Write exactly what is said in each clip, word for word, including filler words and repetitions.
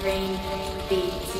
Rain Beats.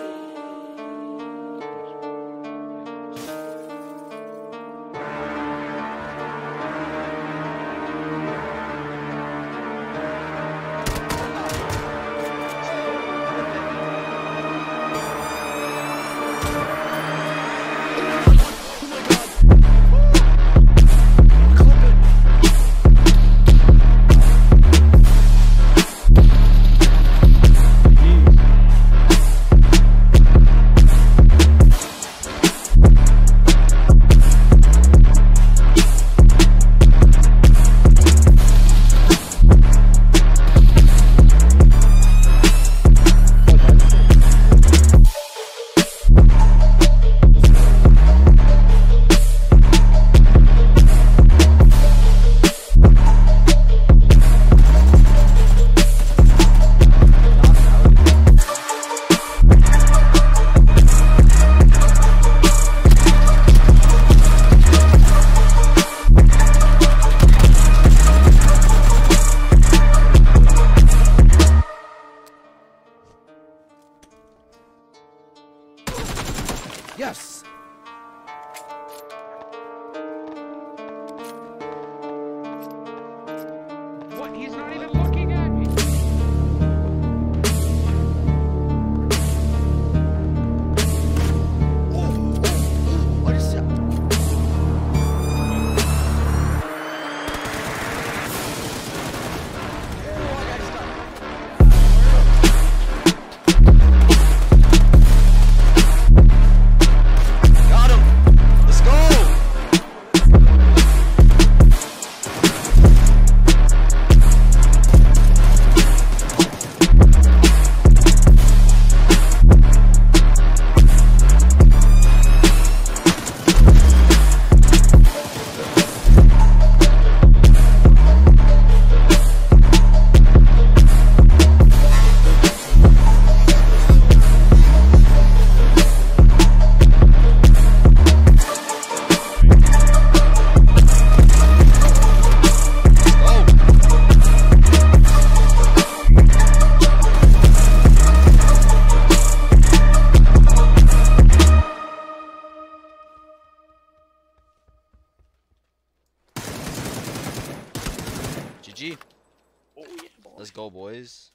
Yes! What? He's not even looking at me! Oh, oh, oh, what is that? Oh, I gotta stop. Got him! Let's go! G G. Oh, yeah, boy. Let's go, boys.